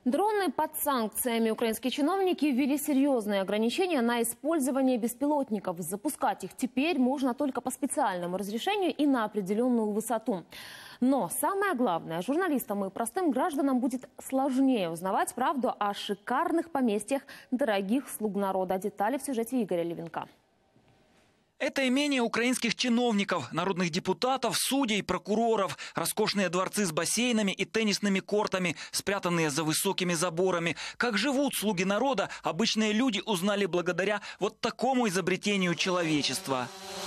Дроны под санкциями. Украинские чиновники ввели серьезные ограничения на использование беспилотников. Запускать их теперь можно только по специальному разрешению и на определенную высоту. Но самое главное, журналистам и простым гражданам будет сложнее узнавать правду о шикарных поместьях дорогих слуг народа. Детали в сюжете Игоря Левинка. Это имение украинских чиновников, народных депутатов, судей, прокуроров. Роскошные дворцы с бассейнами и теннисными кортами, спрятанные за высокими заборами. Как живут слуги народа, обычные люди узнали благодаря вот такому изобретению человечества.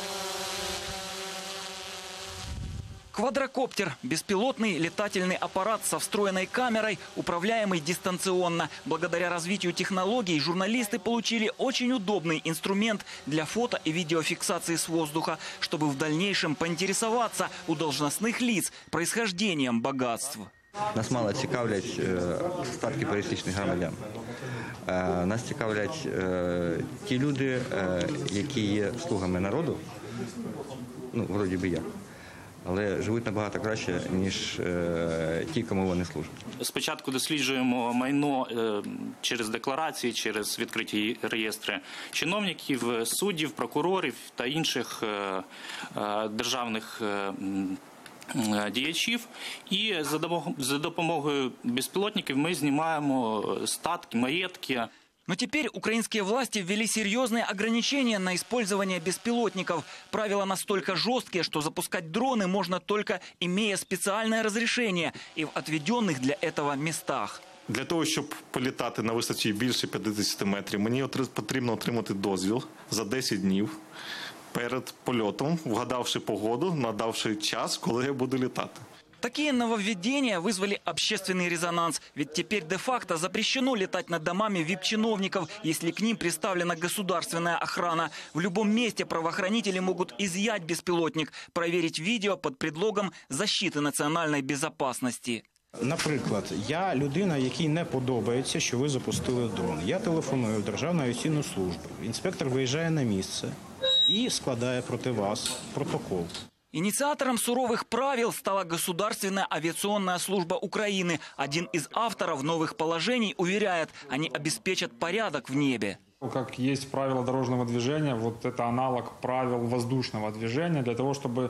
Квадрокоптер – беспилотный летательный аппарат со встроенной камерой, управляемый дистанционно. Благодаря развитию технологий журналисты получили очень удобный инструмент для фото- и видеофиксации с воздуха, чтобы в дальнейшем поинтересоваться у должностных лиц происхождением богатств. Нас мало цікавлять статки пересічних громадян. Нас цікавлять ті люди, які є слугами народу, ну, вроді би я. Але живуть набагато краще, ніж ті, кому вони служать. Спочатку досліджуємо майно через декларації, через відкриті реєстри чиновників, суддів, прокурорів та інших державних діячів. І за допомогою безпілотників ми знімаємо статки, маєтки. Но теперь украинские власти ввели серьезные ограничения на использование беспилотников. Правила настолько жесткие, что запускать дроны можно только имея специальное разрешение и в отведенных для этого местах. Для того, щоб політати на висоті більше 50 метрів, мені потрібно отримати дозвіл за 10 днів перед польотом, вгадавши погоду, надавши час, коли я буду літати. Такие нововведения вызвали общественный резонанс. Ведь теперь де-факто запрещено летать над домами вип-чиновников, если к ним приставлена государственная охрана. В любом месте правоохранители могут изъять беспилотник, проверить видео под предлогом защиты национальной безопасности. Наприклад, я людина, якій не подобається, що ви запустили дрон. Я телефоную в Державну авіаційну службу. Інспектор виїжджає на місце і складає проти вас протокол. Инициатором суровых правил стала Государственная авиационная служба Украины. Один из авторов новых положений уверяет, они обеспечат порядок в небе. Как есть правила дорожного движения, вот это аналог правил воздушного движения, для того, чтобы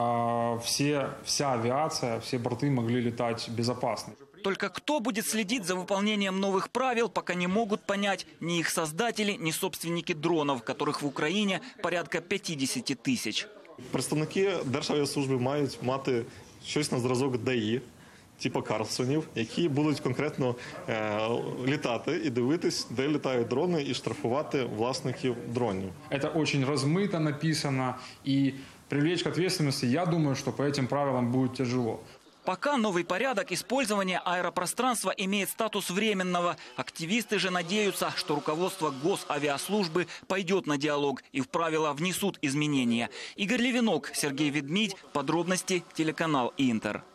вся авиация, все борты могли летать безопасно. Только кто будет следить за выполнением новых правил, пока не могут понять ни их создатели, ни собственники дронов, которых в Украине порядка 50 тысяч. Представники Державіаслужби мають мати щось на зразок ДАІ, типу Карлсонів, які будуть конкретно літати і дивитись, де літають дрони, і штрафувати власників дронів. Это очень размыто написано, и привлечь к ответственности, я думаю, что по этим правилам будет тяжело. Пока новый порядок использования аэропространства имеет статус временного. Активисты же надеются, что руководство Госавиаслужбы пойдет на диалог и в правила внесут изменения. Игорь Левинок, Сергей Ведмидь. Подробности телеканал Интер.